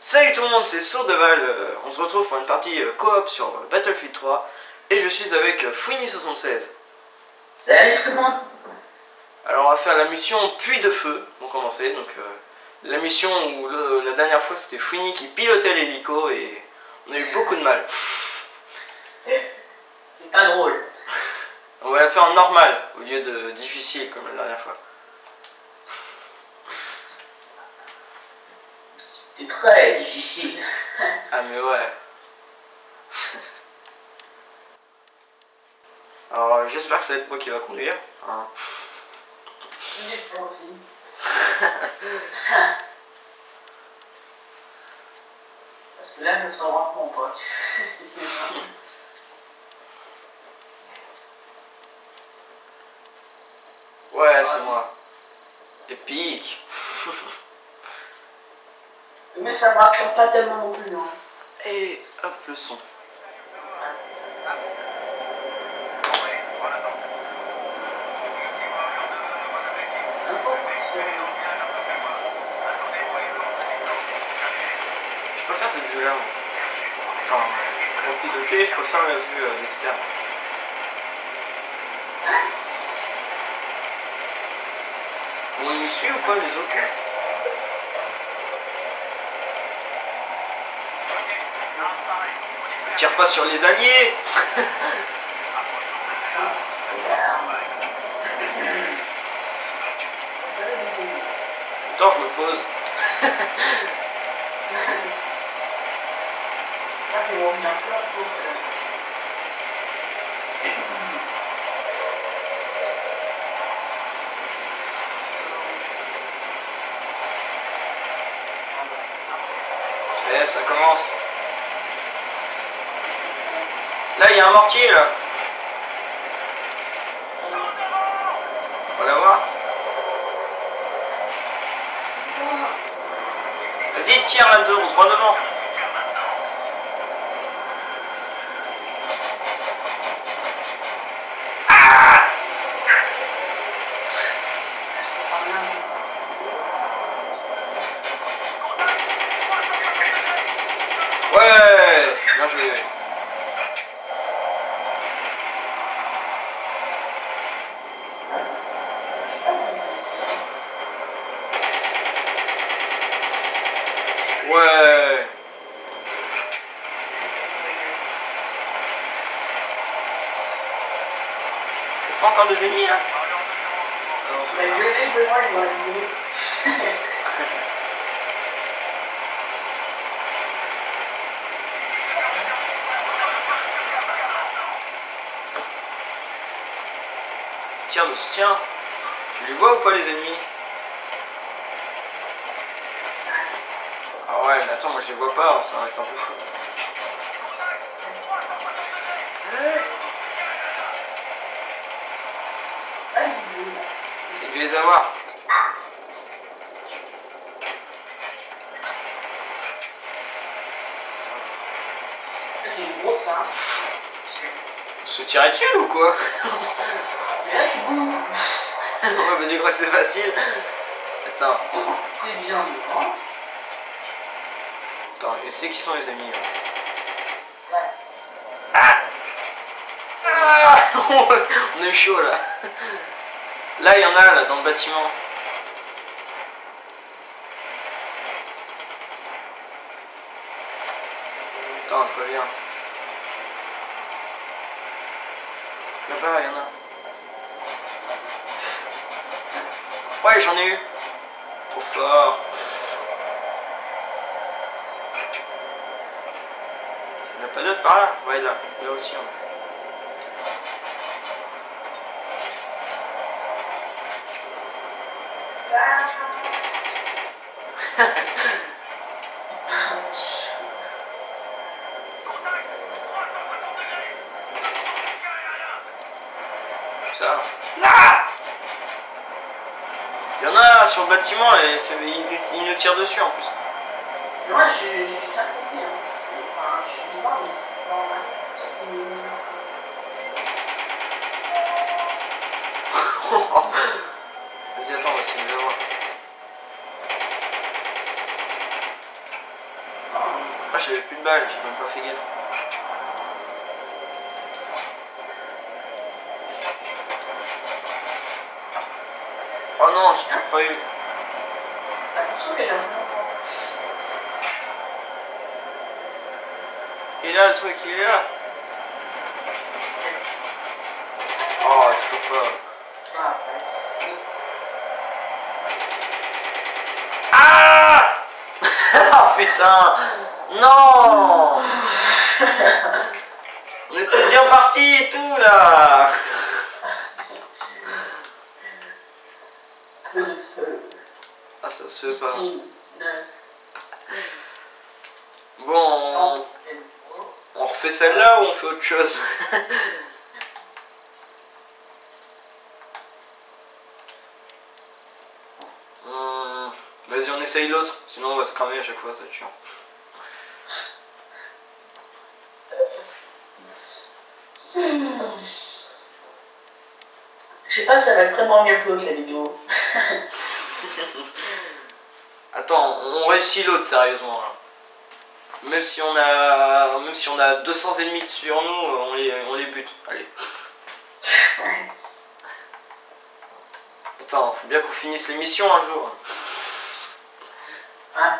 Salut tout le monde, c'est Sourdeval, on se retrouve pour une partie coop sur Battlefield 3 et je suis avec Fouini76. Salut tout le monde. Alors on va faire la mission Puits de Feu pour commencer. Donc la mission où la dernière fois c'était Fouini qui pilotait l'hélico et on a eu beaucoup de mal. C'est pas drôle. On va la faire en normal au lieu de difficile comme la dernière fois. C'est très difficile. Ah mais ouais. Alors j'espère que ça va être moi qui va conduire. Hein. Moi aussi. Parce que là, je me sens vraiment mon pote. Ouais, c'est moi. Épique. Mais ça me rassure pas tellement non plus. Hein. Et hop le son. Je préfère cette vue là. Enfin, pour piloter, je préfère la vue d'externe. Bon, il me suit ou pas les autres là? Tire pas sur les alliés. Attends, je me pose. Ça commence. Là, il y a un mortier, là. On va l'avoir. Vas-y, tire là-dedans, droit devant. Ah! Ouais, bien joué. Ouais. Pas encore des ennemis là? Tir de soutien. Tu les vois ou pas les ennemis? Ah ouais, mais attends, moi je les vois pas, ça va être un peu fou. C'est de les avoir. On se tirait dessus ou quoi? Ouais, bah tu crois que c'est facile? Attends. C'est bien. Attends, je sais qui sont les ennemis. Ouais. Ah! Ah! On est chaud là. Là, il y en a là dans le bâtiment. Attends, je reviens. Là-bas, il y en a. Ouais, j'en ai eu. Trop fort. Il n'y en a pas d'autres par là? Ouais, là. Là aussi. Hein. Ça. Là! Il y en a sur le bâtiment et ils nous tirent dessus en plus. Moi, j'ai bien compris. Enfin, je sais pas, Vas-y, attends, on va essayer de les avoir. Ah, j'avais plus de balles, j'ai même pas fait gaffe. Oh non, j'ai toujours pas eu. Attention qu'elle a un enfant. Il est là le truc, il est là. Oh, toujours pas. Ah, Ah ah putain. Non. On était bien partis et tout là. le feu. Ah, ça se fait pas. 9. Bon, on refait celle-là ou on fait autre chose? Vas-y, on essaye l'autre, sinon on va se cramer à chaque fois, ça va être chiant. Je sais pas si ça va être vraiment mieux que l'autre la vidéo. Attends, on réussit l'autre sérieusement là. Même si on a 200 ennemis sur nous, on les bute. Allez. Attends, faut bien qu'on finisse l'émission un jour. Hein?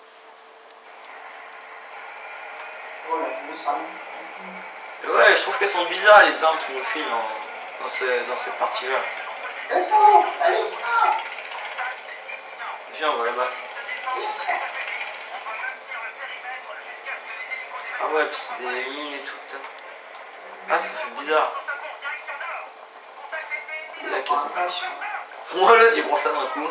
Oh là, nous sommes. Ouais, je trouve qu'elles sont bizarres les armes qui nous filent dans cette partie-là. Descends! Allez, descends! Viens, on va là-bas. Ah ouais, puis c'est des mines et tout. Ah, ça fait bizarre. La caisse de munitions. Moi là, tu prends ça d'un coup.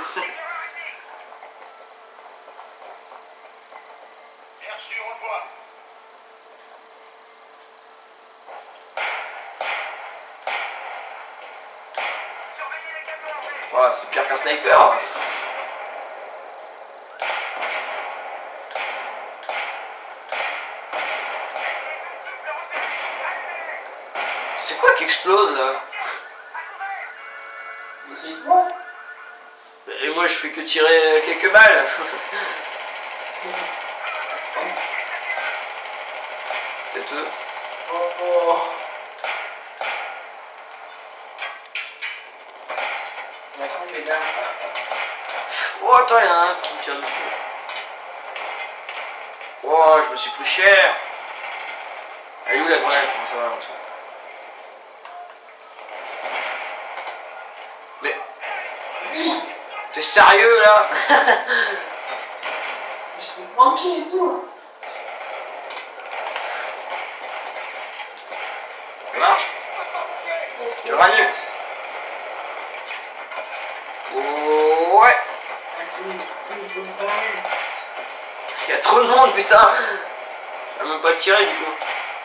Ouais, c'est pire qu'un sniper. C'est quoi qui explose là? Mais c'est quoi? Et moi je fais que tirer quelques balles. Peut-être eux. Oh, oh. Attends, les gars. Oh attends, il y en a un qui me tire dessus. Oh, je me suis pris cher. Elle est où la grenade? Comment ça va en dessous? Mais Oui! t'es sérieux là? Je suis manqué et tout! Ça marche? Tu ranimes? Oh, ouais! Il y a trop de monde, putain! Elle m'a même pas tiré du coup.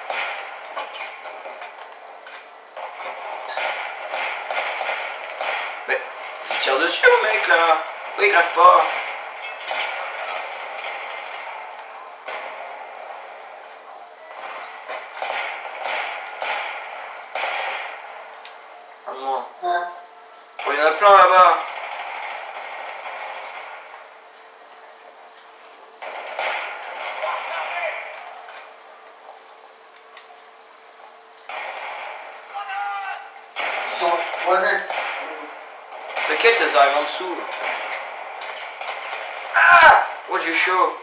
Mais je tire dessus au mec là! Pourquoi il crève pas? Un de moins. Oh, il y en a plein là-bas! T'inquiète, elles arrivent en dessous. Ah! Oh, j'ai chaud.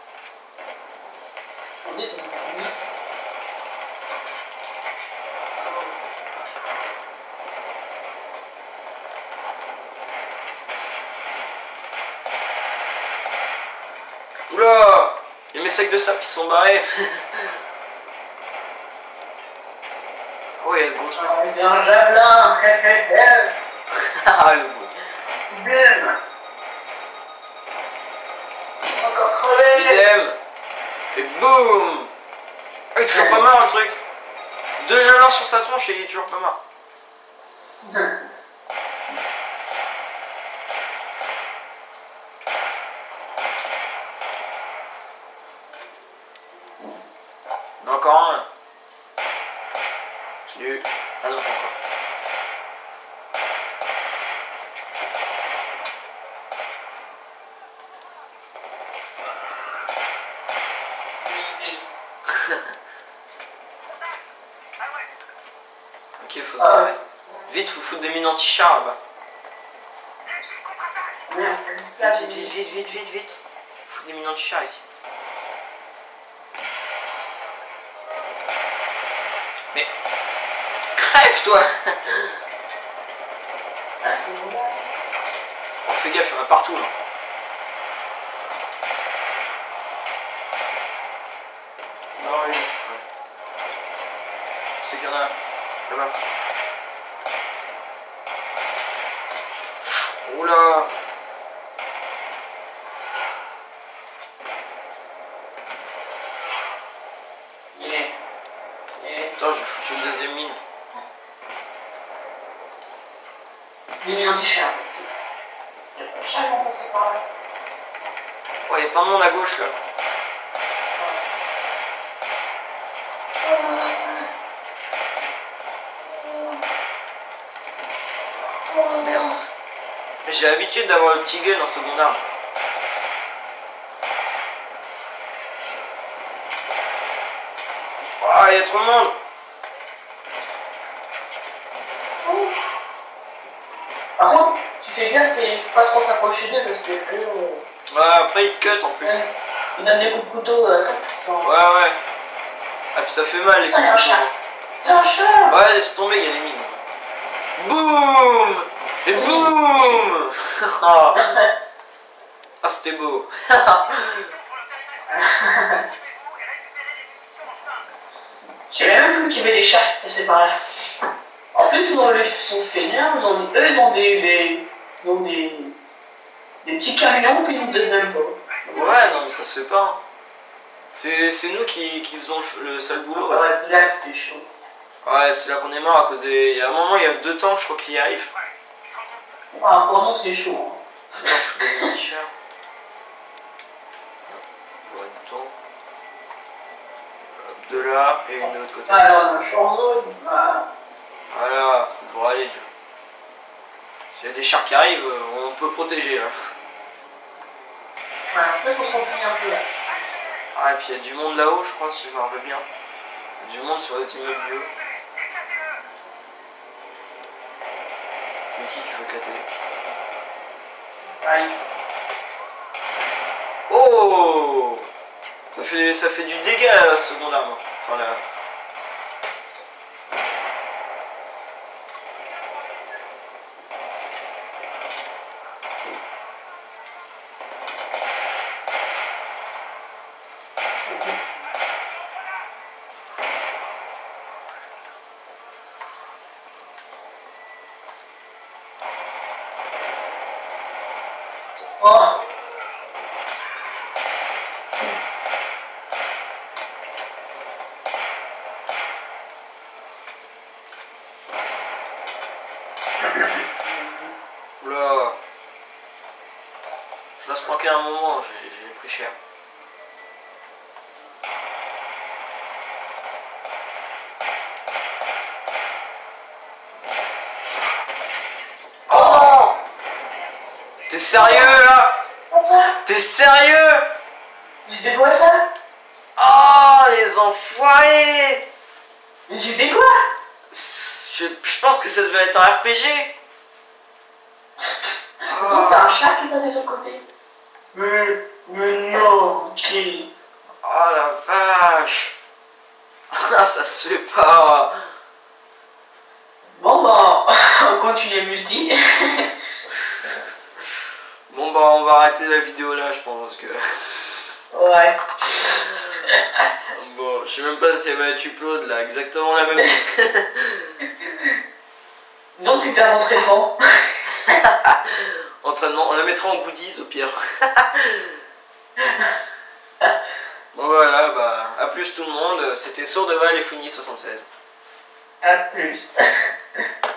Oula! Il y a mes sacs de sable qui sont barrés. Oh, il y a le gros truc. C'est un javelin! Ah, le bruit. Boum! Encore crevé! Idem. Et boum. Ah, il est toujours pas mort le truc. 2 jalons sur sa tronche et il est toujours pas mort. Il y en a encore un. Je l'ai eu. Ah non, pas encore. faut se barrer. Vite, faut foutre des mines anti-char là-bas. Vite. Faut des mines anti-char ici. Mais crève toi. Oh, fais gaffe, il y en a partout là. Non, oui. Ouais. C'est qu'il y en a là-bas. Oula. Attends, je vais foutre une deuxième mine. Des mines anti-char. Jamais passé par là. Oh, il y a plein de monde à gauche là. Merde. J'ai l'habitude d'avoir le petit gun en seconde arme. Oh, il y a trop de monde. Par contre, tu fais gaffe et faut pas trop s'approcher d'eux parce que Ouais, après il te cut en plus. ils donnent des coups de couteau sans... Ouais. Ah, puis ça fait mal les coups Il y a un de chat. couteau. Il y a un chat. Ouais, laisse tomber, il y a les mines. Boum. Et boum. Ah, c'était beau. Je savais même plus qu'il y avait des chats qui passaient par là. En fait, ils sont feignants, eux ils ont des petits camions qui nous donnent même pas. Ouais, non mais ça se fait pas. Hein. C'est nous qui faisons le sale boulot. Ouais, c'est là que c'était chaud. Ouais, c'est là qu'on est mort à cause des... Il y a un moment, il y a 2 temps, je crois qu'il y arrive. Ah, pour nous c'est chaud. Non, faut donner un t-shirt. Ouais, du temps. Hop, de là et une de l'autre côté. Ah, alors, je suis en zone. Ah. Voilà, ça devrait aller. S'il y a des chars qui arrivent, on peut protéger là. Ouais, en fait, faut se remplir un peu là. Ah, et puis il y a du monde là-haut, je crois, si je me rappelle bien. Il y a du monde sur les immeubles vieux. Mais qui veut éclater? Ouais. Oh! Ça fait du dégât la seconde arme. Enfin là. Oh. Oula. Je laisse manquer un moment, j'ai pris cher. Oh non! T'es sérieux là? T'es sérieux? C'était quoi ça? Oh les enfoirés! Mais c'était quoi? Je pense que ça devait être un RPG. Oh, t'as un chat qui passait sur le côté. Mais non, qui? Oh la vache! Ah, ça se fait pas! Bon bah, on continue multi. Bon bah on va arrêter la vidéo là je pense parce que... Ouais. Bon, je sais même pas si elle va être upload là, exactement la même. Disons que c'était un entraînement. Entraînement, on la mettra en goodies au pire. Bon voilà, bah à plus tout le monde, c'était Sourdeval et Founy 76. À plus.